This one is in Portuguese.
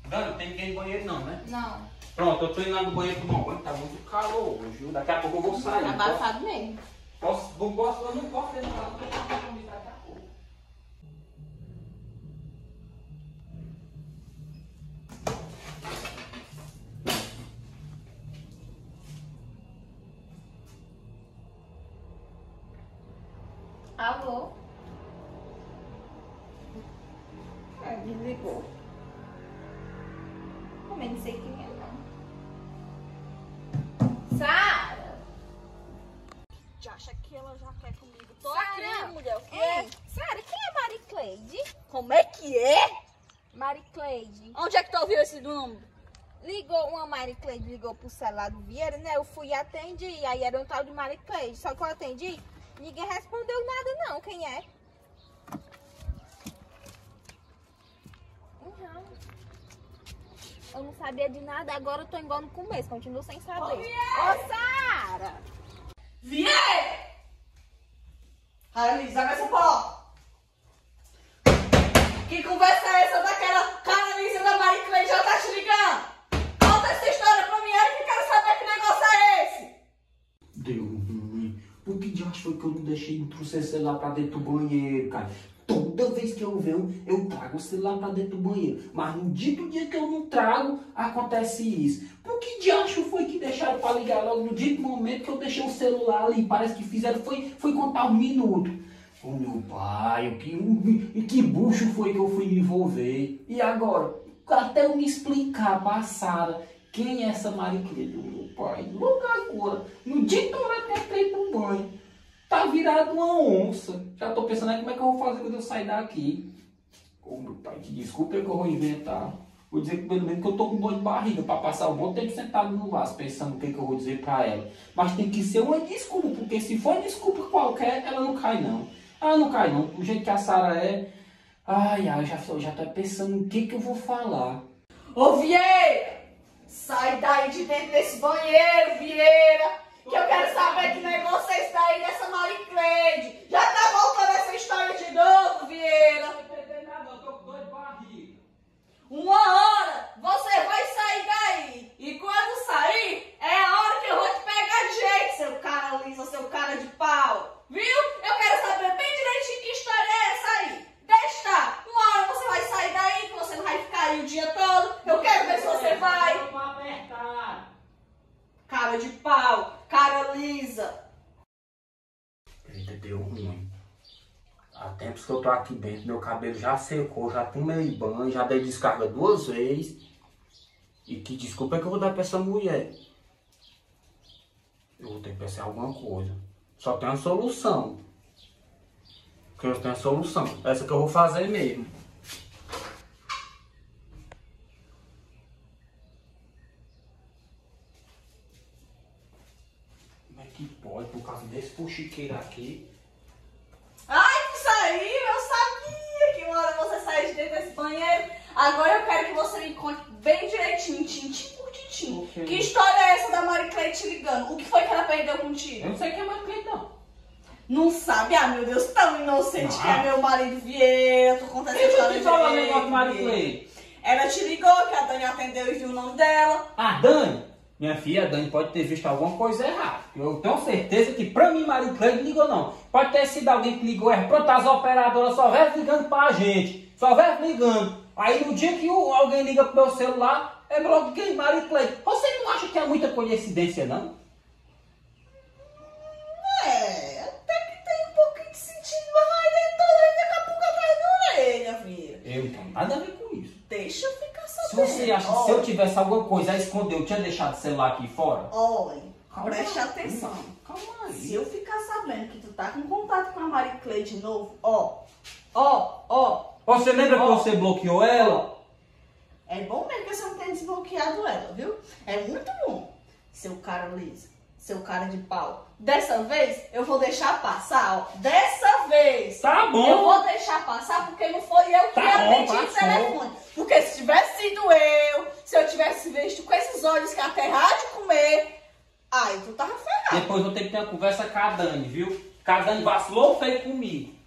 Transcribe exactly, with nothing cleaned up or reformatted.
Dani, tem ninguém no banheiro não, né? Não. Pronto, eu tô indo lá no banheiro tomar banho, tá muito calor hoje, viu? Daqui a pouco eu vou sair. Tá abafado mesmo. Posso, não posso, eu não posso entrar, porque eu tenho compromisso daqui a pouco. Alô? É, desligou. Também não sei quem é, não. Sara! Já acha que ela já quer comigo? Tô Sara! aqui, mulher. O que Ei, é? Sara, quem é Mari Cleide? Como é que é? Mari Cleide. Onde é que tu ouviu esse nome? Ligou, uma Mari Cleide ligou pro celular do Vieira, né? Eu fui e atendi. Aí era um tal de Mari Cleide. Só que eu atendi, ninguém respondeu nada, não. Quem é? Uhum. Eu não sabia de nada, agora eu tô igual no começo, continuo sem saber. Ô, Sara! Vieira! Raíssa, abre essa porta! Que conversa é essa daquela canaliza da Mari Cleide? Já tá te ligando? Conta essa história pra mim aí que eu quero saber que negócio é esse! Deu ruim. Por que diacho foi que eu não deixei não trouxe esse celular pra dentro do banheiro, cara? Toda vez que eu venho, eu trago o celular pra dentro do banheiro. Mas no dia do dia que eu não trago, acontece isso. Por que diacho foi que deixaram pra ligar logo no dia do momento que eu deixei o celular ali? Parece que fizeram, foi, foi contar um minuto. Ô meu pai, que, que bucho foi que eu fui me envolver? E agora? Até eu me explicar pra Sara quem é essa Mari Cleide, meu pai. Logo agora, no dia que eu entrei pro banho. Tá virado uma onça. Já tô pensando aí como é que eu vou fazer quando eu sair daqui. Ô meu pai, que desculpa é que eu vou inventar. Vou dizer que pelo menos que eu tô com dor de barriga pra passar um bom tempo sentado no vaso, pensando o que, que eu vou dizer pra ela. Mas tem que ser uma desculpa, porque se for desculpa qualquer, ela não cai não. Ela não cai não. Do jeito que a Sara é. Ai, ai, eu já, eu já tô pensando o que, que eu vou falar. Ô Vieira! Sai daí de dentro desse banheiro, Vieira! Que eu quero saber que negócio é esse daí dessa Mari Cleide. Já tá voltando essa história de novo, Vieira? Não tô entendendo nada, eu tô com dor de barriga. Uma hora você vai sair daí. E quando sair, é a hora que eu vou te pegar de jeito, seu cara liso, seu cara de pau. Viu? Eu quero saber bem direitinho que história é essa aí. Deixa estar. Uma hora você vai sair daí, que você não vai ficar aí o dia todo. Eu quero ver se você vai. Eu vou apertar. Cara de pau, cara lisa. Eita, deu ruim. Há tempos que eu tô aqui dentro, meu cabelo já secou, já tomei banho, já dei descarga duas vezes. E que desculpa é que eu vou dar pra essa mulher. Eu vou ter que pensar em alguma coisa. Só tem uma solução. Porque eu tenho a solução. Essa que eu vou fazer mesmo. Como é que pode, por causa desse fuxiqueiro aqui? Ai, isso aí, eu sabia que uma hora você sair de dentro desse banheiro. Agora eu quero que você me conte bem direitinho, tintim por tintim. Okay. Que história é essa da Mari Cleide te ligando? O que foi que ela perdeu contigo? Eu não sei quem é mais cliente, não. Não sabe? Ah, meu Deus, tão inocente Ah. que é meu marido Vieira. Tu conta essa Deixa eu história te falar um direito, negócio, Mari Vieira. Cleide. Ela te ligou, que a Dani atendeu e viu o nome dela. A Dani, minha filha, a Dani pode ter visto alguma coisa errada. Eu tenho certeza que pra mim, Mari Cleide ligou não. Pode ter sido alguém que ligou, é pronto, as operadoras só vêm ligando pra gente. Só vêm ligando. Aí no dia que o, alguém liga pro meu celular, é logo quem? Mari Cleide. Você não acha que é muita coincidência, não? É, até que tem um pouquinho de sentido, mas aí dentro toda daqui a pouco atrás da orelha, Vieira. Eu não tenho nada a ver com isso. Deixa eu ficar Se sabendo. você acha que se eu tivesse alguma coisa a esconder, eu tinha deixado o celular aqui fora? Olha, Calma preste aí. atenção. Calma aí. Se eu ficar sabendo que tu tá com contato com a Mari Cleide de novo, ó, ó, ó. Você lembra que Ó. você bloqueou ela? É bom mesmo que você não tenha desbloqueado ela, viu? É muito bom. Seu cara liso, seu cara de pau. Dessa vez, eu vou deixar passar, ó. Dessa vez. Tá bom. Eu vou deixar passar porque não foi eu que Tá bom, atendi o passou. telefone. Porque se tivesse sido eu, se eu tivesse visto com esses olhos que a terra há de comer, aí tu tava ferrado. Depois eu tenho que ter uma conversa com a Dani, viu? Que a Dani vacilou feio comigo.